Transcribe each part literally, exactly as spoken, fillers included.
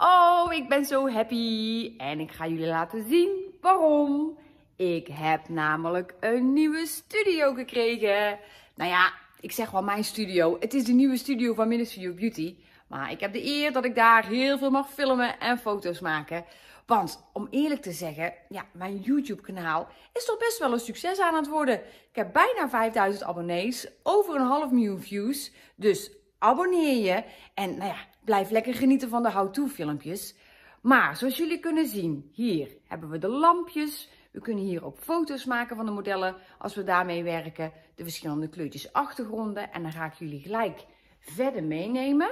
Oh, ik ben zo happy en ik ga jullie laten zien waarom. Ik heb namelijk een nieuwe studio gekregen. Nou ja, ik zeg wel mijn studio. Het is de nieuwe studio van Ministry of Beauty. Maar ik heb de eer dat ik daar heel veel mag filmen en foto's maken. Want om eerlijk te zeggen, ja, mijn YouTube kanaal is toch best wel een succes aan het worden. Ik heb bijna vijfduizend abonnees, over een half miljoen views. Dus abonneer je en nou ja, blijf lekker genieten van de how-to filmpjes. Maar zoals jullie kunnen zien, hier hebben we de lampjes. We kunnen hier ook foto's maken van de modellen als we daarmee werken. De verschillende kleurtjes achtergronden. En dan ga ik jullie gelijk verder meenemen.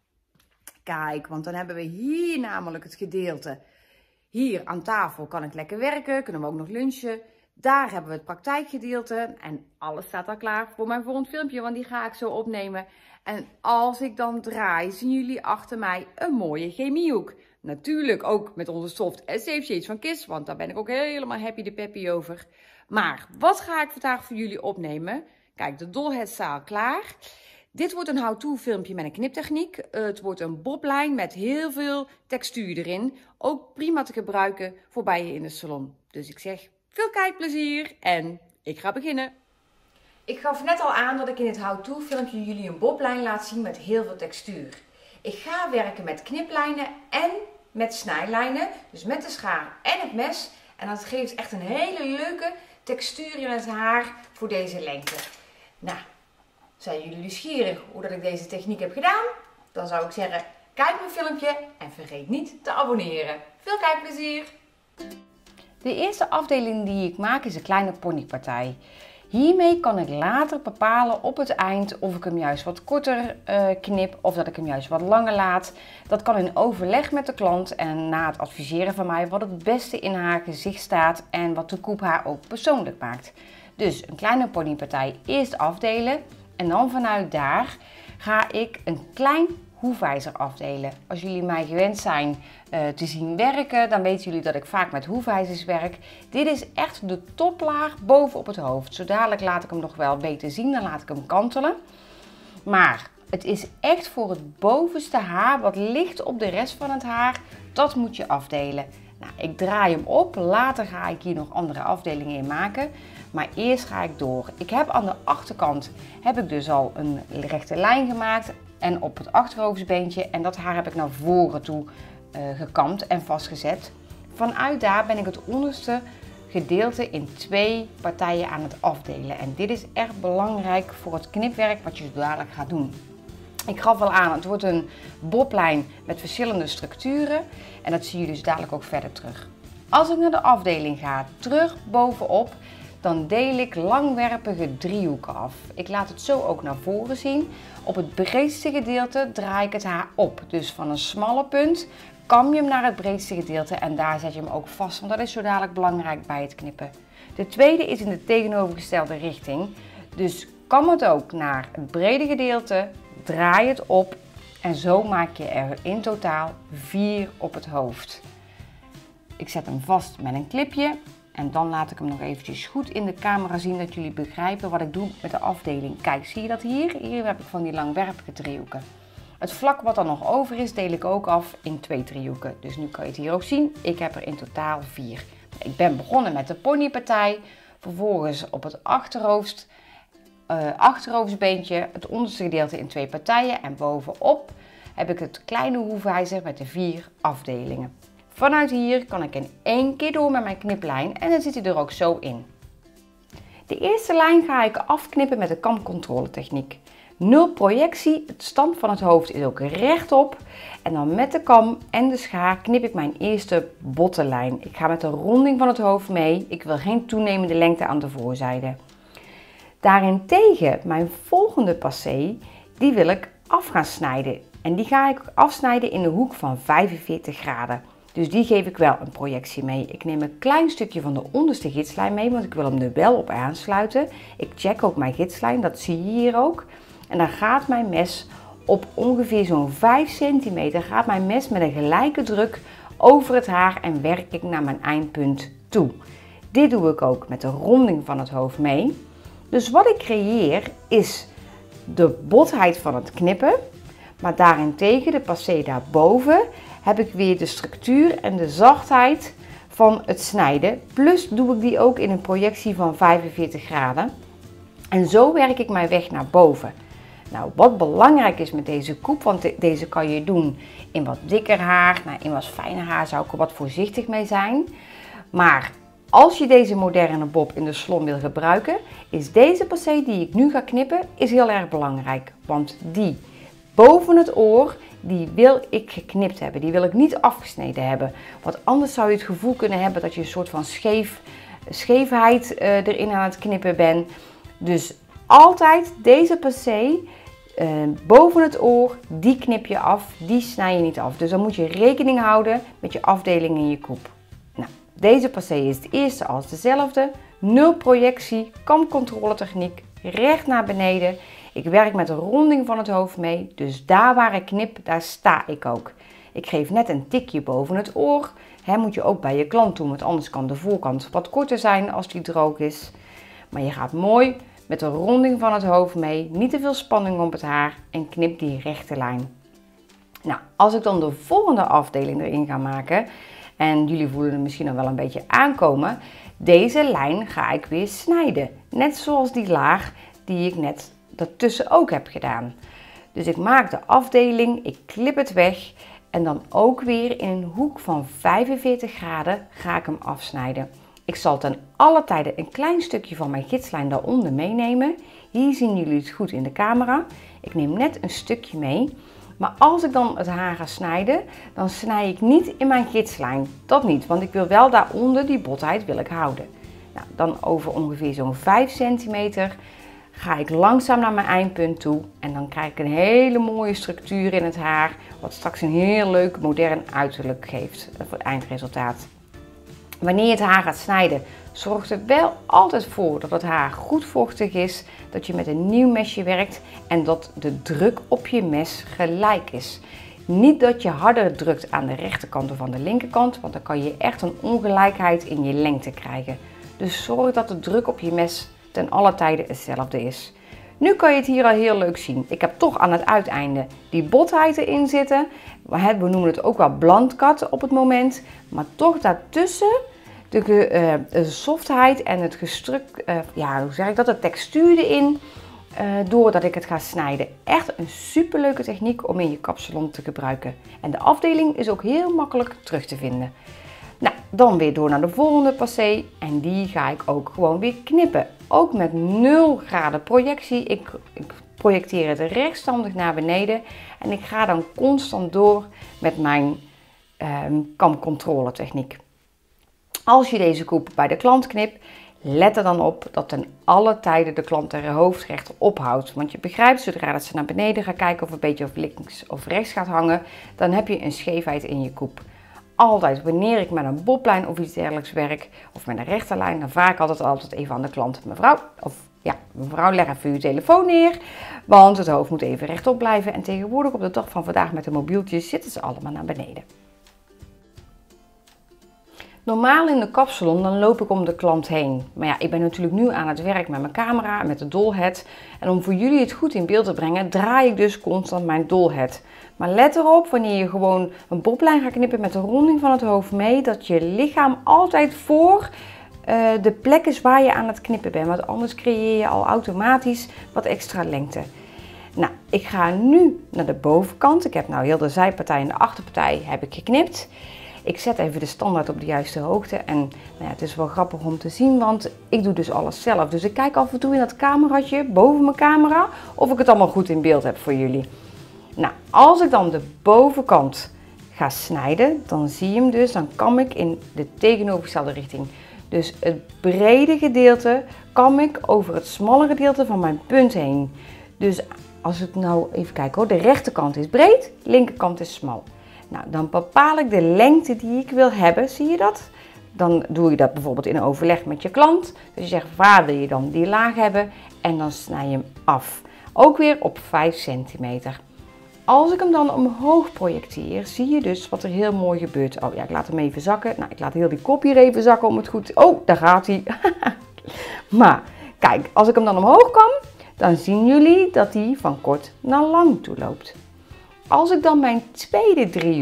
Kijk, want dan hebben we hier namelijk het gedeelte. Hier aan tafel kan ik lekker werken, kunnen we ook nog lunchen. Daar hebben we het praktijkgedeelte en alles staat al klaar voor mijn volgend filmpje, want die ga ik zo opnemen. En als ik dan draai, zien jullie achter mij een mooie chemiehoek. Natuurlijk ook met onze soft en safe shades van Kiss, want daar ben ik ook helemaal happy de peppy over. Maar wat ga ik vandaag voor jullie opnemen? Kijk, de dollhead staat klaar. Dit wordt een how-to filmpje met een kniptechniek. Het wordt een boblijn met heel veel textuur erin. Ook prima te gebruiken voor bij je in de salon. Dus ik zeg veel kijkplezier en ik ga beginnen. Ik gaf net al aan dat ik in het how-to filmpje jullie een boblijn laat zien met heel veel textuur. Ik ga werken met kniplijnen en met snijlijnen. Dus met de schaar en het mes. En dat geeft echt een hele leuke textuur in het haar voor deze lengte. Nou, zijn jullie nieuwsgierig hoe dat ik deze techniek heb gedaan? Dan zou ik zeggen, kijk mijn filmpje en vergeet niet te abonneren. Veel kijkplezier! De eerste afdeling die ik maak is een kleine ponypartij. Hiermee kan ik later bepalen op het eind of ik hem juist wat korter uh, knip of dat ik hem juist wat langer laat. Dat kan in overleg met de klant en na het adviseren van mij wat het beste in haar gezicht staat en wat de koep haar ook persoonlijk maakt. Dus een kleine ponypartij eerst afdelen. En dan vanuit daar ga ik een klein hoefijzer afdelen. Als jullie mij gewend zijn uh, te zien werken, dan weten jullie dat ik vaak met hoefijzers werk. Dit is echt de toplaag boven op het hoofd. Zo dadelijk laat ik hem nog wel beter zien, dan laat ik hem kantelen. Maar het is echt voor het bovenste haar, wat ligt op de rest van het haar, dat moet je afdelen. Nou, ik draai hem op, later ga ik hier nog andere afdelingen in maken. Maar eerst ga ik door. Ik heb aan de achterkant heb ik dus al een rechte lijn gemaakt en op het achterhoofdsbeentje. En dat haar heb ik naar voren toe uh, gekamd en vastgezet. Vanuit daar ben ik het onderste gedeelte in twee partijen aan het afdelen. En dit is echt belangrijk voor het knipwerk wat je zo dadelijk gaat doen. Ik gaf al aan, het wordt een boblijn met verschillende structuren. En dat zien jullie dus dadelijk ook verder terug. Als ik naar de afdeling ga, terug bovenop, dan deel ik langwerpige driehoeken af. Ik laat het zo ook naar voren zien. Op het breedste gedeelte draai ik het haar op. Dus van een smalle punt kam je hem naar het breedste gedeelte en daar zet je hem ook vast. Want dat is zo dadelijk belangrijk bij het knippen. De tweede is in de tegenovergestelde richting. Dus kam het ook naar het brede gedeelte, draai het op en zo maak je er in totaal vier op het hoofd. Ik zet hem vast met een clipje. En dan laat ik hem nog eventjes goed in de camera zien dat jullie begrijpen wat ik doe met de afdeling. Kijk, zie je dat hier? Hier heb ik van die langwerpige driehoeken. Het vlak wat er nog over is, deel ik ook af in twee driehoeken. Dus nu kan je het hier ook zien. Ik heb er in totaal vier. Ik ben begonnen met de ponypartij. Vervolgens op het achterhoofd, uh, achterhoofdsbeentje, het onderste gedeelte in twee partijen. En bovenop heb ik het kleine hoefijzer met de vier afdelingen. Vanuit hier kan ik in één keer door met mijn kniplijn en dan zit hij er ook zo in. De eerste lijn ga ik afknippen met de kamcontrole techniek. Nul projectie, het stand van het hoofd is ook rechtop. En dan met de kam en de schaar knip ik mijn eerste bottenlijn. Ik ga met de ronding van het hoofd mee. Ik wil geen toenemende lengte aan de voorzijde. Daarentegen mijn volgende passé, die wil ik af gaan snijden. En die ga ik afsnijden in de hoek van vijfenveertig graden. Dus die geef ik wel een projectie mee. Ik neem een klein stukje van de onderste gidslijn mee, want ik wil hem er wel op aansluiten. Ik check ook mijn gidslijn, dat zie je hier ook. En dan gaat mijn mes op ongeveer zo'n vijf centimeter, gaat mijn mes met een gelijke druk over het haar en werk ik naar mijn eindpunt toe. Dit doe ik ook met de ronding van het hoofd mee. Dus wat ik creëer is de botheid van het knippen, maar daarentegen de passé daarboven heb ik weer de structuur en de zachtheid van het snijden. Plus doe ik die ook in een projectie van vijfenveertig graden. En zo werk ik mijn weg naar boven. Nou, wat belangrijk is met deze koep, want deze kan je doen in wat dikker haar. Nou, in wat fijner haar zou ik er wat voorzichtig mee zijn. Maar als je deze moderne bob in de salon wil gebruiken, is deze passé die ik nu ga knippen, is heel erg belangrijk. Want die boven het oor, die wil ik geknipt hebben. Die wil ik niet afgesneden hebben. Want anders zou je het gevoel kunnen hebben dat je een soort van scheef, scheefheid uh, erin aan het knippen bent. Dus altijd deze passé uh, boven het oor, die knip je af, die snij je niet af. Dus dan moet je rekening houden met je afdeling in je koep. Nou, deze passé is het eerste als dezelfde. Nul projectie, kamcontrole techniek, recht naar beneden. Ik werk met de ronding van het hoofd mee, dus daar waar ik knip, daar sta ik ook. Ik geef net een tikje boven het oor. He, moet je ook bij je klant doen, want anders kan de voorkant wat korter zijn als die droog is. Maar je gaat mooi met de ronding van het hoofd mee, niet te veel spanning op het haar en knip die rechte lijn. Nou, als ik dan de volgende afdeling erin ga maken, en jullie voelen het misschien al wel een beetje aankomen, deze lijn ga ik weer snijden. Net zoals die laag die ik net daartussen ook heb gedaan. Dus ik maak de afdeling, ik klip het weg en dan ook weer in een hoek van vijfenveertig graden ga ik hem afsnijden. Ik zal ten alle tijde een klein stukje van mijn gidslijn daaronder meenemen. Hier zien jullie het goed in de camera. Ik neem net een stukje mee. Maar als ik dan het haar ga snijden, dan snij ik niet in mijn gidslijn. Dat niet, want ik wil wel daaronder die botheid wil ik houden. Nou, dan over ongeveer zo'n vijf centimeter ga ik langzaam naar mijn eindpunt toe. En dan krijg ik een hele mooie structuur in het haar. Wat straks een heel leuk modern uiterlijk geeft voor het eindresultaat. Wanneer je het haar gaat snijden, zorg er wel altijd voor dat het haar goed vochtig is. Dat je met een nieuw mesje werkt en dat de druk op je mes gelijk is. Niet dat je harder drukt aan de rechterkant of aan de linkerkant, want dan kan je echt een ongelijkheid in je lengte krijgen. Dus zorg dat de druk op je mes ten alle tijde hetzelfde is. Nu kan je het hier al heel leuk zien. Ik heb toch aan het uiteinde die botheid erin zitten. We noemen het ook wel blandkat op het moment. Maar toch daartussen de, uh, de softheid en het gestruk, uh, ja, hoe zeg ik dat, de textuur erin. Uh, doordat ik het ga snijden. Echt een super leuke techniek om in je kapsalon te gebruiken. En de afdeling is ook heel makkelijk terug te vinden. Nou, dan weer door naar de volgende passé. En die ga ik ook gewoon weer knippen. Ook met nul graden projectie. Ik, ik projecteer het rechtstandig naar beneden. En ik ga dan constant door met mijn um, kamcontrole techniek. Als je deze koep bij de klant knipt, let er dan op dat ten alle tijde de klant haar hoofd recht ophoudt. Want je begrijpt, zodra dat ze naar beneden gaat kijken of een beetje of links of rechts gaat hangen, dan heb je een scheefheid in je koep. Altijd wanneer ik met een boblijn of iets dergelijks werk, of met een rechterlijn, dan vraag ik altijd, altijd even aan de klant: mevrouw, of ja, mevrouw, leg even uw telefoon neer, want het hoofd moet even rechtop blijven. En tegenwoordig op de dag van vandaag met de mobieltjes zitten ze allemaal naar beneden. Normaal in de kapsalon dan loop ik om de klant heen. Maar ja, ik ben natuurlijk nu aan het werk met mijn camera en met de dollhead. En om voor jullie het goed in beeld te brengen, draai ik dus constant mijn dollhead. Maar let erop, wanneer je gewoon een boblijn gaat knippen met de ronding van het hoofd mee, dat je lichaam altijd voor uh, de plek is waar je aan het knippen bent. Want anders creëer je al automatisch wat extra lengte. Nou, ik ga nu naar de bovenkant. Ik heb nou heel de zijpartij en de achterpartij heb ik geknipt. Ik zet even de standaard op de juiste hoogte en nou ja, het is wel grappig om te zien, want ik doe dus alles zelf. Dus ik kijk af en toe in dat cameraatje boven mijn camera of ik het allemaal goed in beeld heb voor jullie. Nou, als ik dan de bovenkant ga snijden, dan zie je hem dus, dan kam ik in de tegenovergestelde richting. Dus het brede gedeelte kam ik over het smalle gedeelte van mijn punt heen. Dus als ik nou even kijk hoor, de rechterkant is breed, de linkerkant is smal. Nou, dan bepaal ik de lengte die ik wil hebben, zie je dat? Dan doe je dat bijvoorbeeld in overleg met je klant. Dus je zegt, waar wil je dan die laag hebben? En dan snij je hem af. Ook weer op vijf centimeter. Als ik hem dan omhoog projecteer, zie je dus wat er heel mooi gebeurt. Oh ja, ik laat hem even zakken. Nou, ik laat heel die kop hier even zakken om het goed te... Oh, daar gaat hij. Maar, kijk, als ik hem dan omhoog kan, dan zien jullie dat hij van kort naar lang toe loopt. Als ik dan mijn tweede driehoek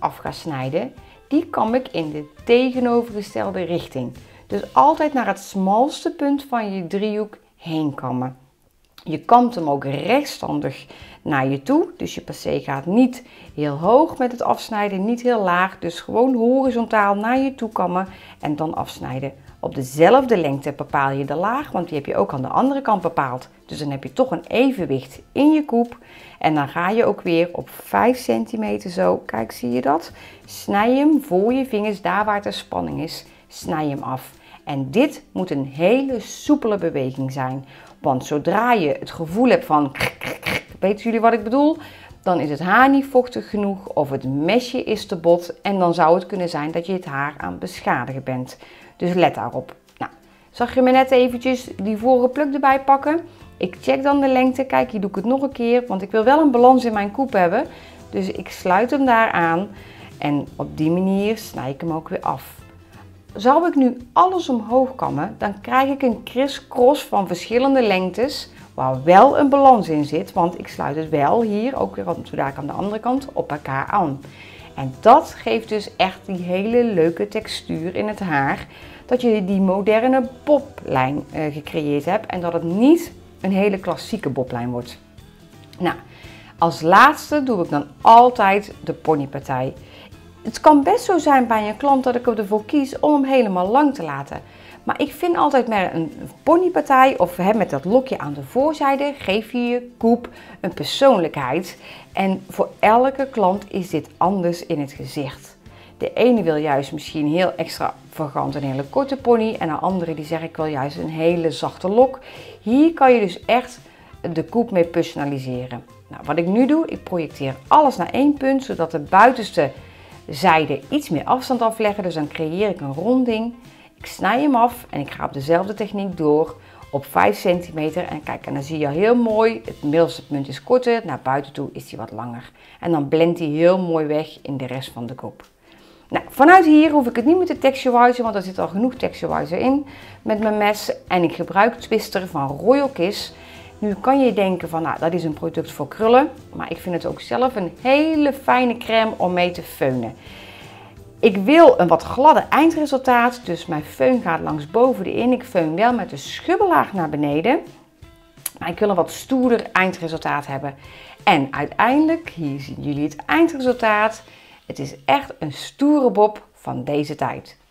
af ga snijden, die kam ik in de tegenovergestelde richting. Dus altijd naar het smalste punt van je driehoek heen kammen. Je kamt hem ook rechtstandig naar je toe. Dus je passé gaat niet heel hoog met het afsnijden, niet heel laag. Dus gewoon horizontaal naar je toe kammen en dan afsnijden. Op dezelfde lengte bepaal je de laag, want die heb je ook aan de andere kant bepaald. Dus dan heb je toch een evenwicht in je koep. En dan ga je ook weer op vijf centimeter zo, kijk zie je dat? Snij hem voor je vingers, daar waar de spanning is, snij hem af. En dit moet een hele soepele beweging zijn. Want zodra je het gevoel hebt van, weten jullie wat ik bedoel? Dan is het haar niet vochtig genoeg of het mesje is te bot. En dan zou het kunnen zijn dat je het haar aan het beschadigen bent. Dus let daarop. Nou, zag je me net eventjes die vorige pluk erbij pakken? Ik check dan de lengte. Kijk, hier doe ik het nog een keer. Want ik wil wel een balans in mijn koep hebben. Dus ik sluit hem daar aan. En op die manier snij ik hem ook weer af. Zou ik nu alles omhoog kammen, dan krijg ik een kriskros van verschillende lengtes, waar wel een balans in zit, want ik sluit het wel hier, ook weer zodat aan de andere kant, op elkaar aan. En dat geeft dus echt die hele leuke textuur in het haar, dat je die moderne boblijn uh, gecreëerd hebt en dat het niet een hele klassieke boblijn wordt. Nou, als laatste doe ik dan altijd de ponypartij. Het kan best zo zijn bij een klant dat ik ervoor kies om hem helemaal lang te laten. Maar ik vind altijd met een ponypartij of he, met dat lokje aan de voorzijde geef je je koep een persoonlijkheid. En voor elke klant is dit anders in het gezicht. De ene wil juist misschien heel extravagant een hele korte pony en de andere die zegt ik wil juist een hele zachte lok. Hier kan je dus echt de koep mee personaliseren. Nou, wat ik nu doe, ik projecteer alles naar één punt zodat de buitenste zijde iets meer afstand afleggen, dus dan creëer ik een ronding. Ik snij hem af en ik ga op dezelfde techniek door op vijf centimeter. En kijk, en dan zie je heel mooi, het middelste punt is korter, naar buiten toe is hij wat langer. En dan blendt hij heel mooi weg in de rest van de koep. Nou, vanuit hier hoef ik het niet meer te texturizen, want er zit al genoeg texturizer in met mijn mes. En ik gebruik Twister van Royal Kiss. Nu kan je denken van, nou, dat is een product voor krullen, maar ik vind het ook zelf een hele fijne crème om mee te feunen. Ik wil een wat gladde eindresultaat, dus mijn föhn gaat langs boven de in. Ik föhn wel met de schubbelaag naar beneden, maar ik wil een wat stoerder eindresultaat hebben. En uiteindelijk, hier zien jullie het eindresultaat. Het is echt een stoere bob van deze tijd.